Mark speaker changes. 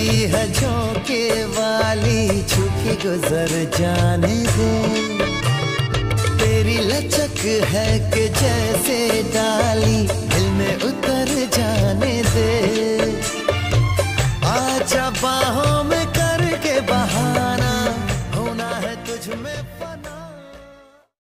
Speaker 1: है झोंके वाली, छुके गुजर जाने दे। तेरी लचक है कि जैसे डाली, दिल में उतर जाने दे। आजा बाहों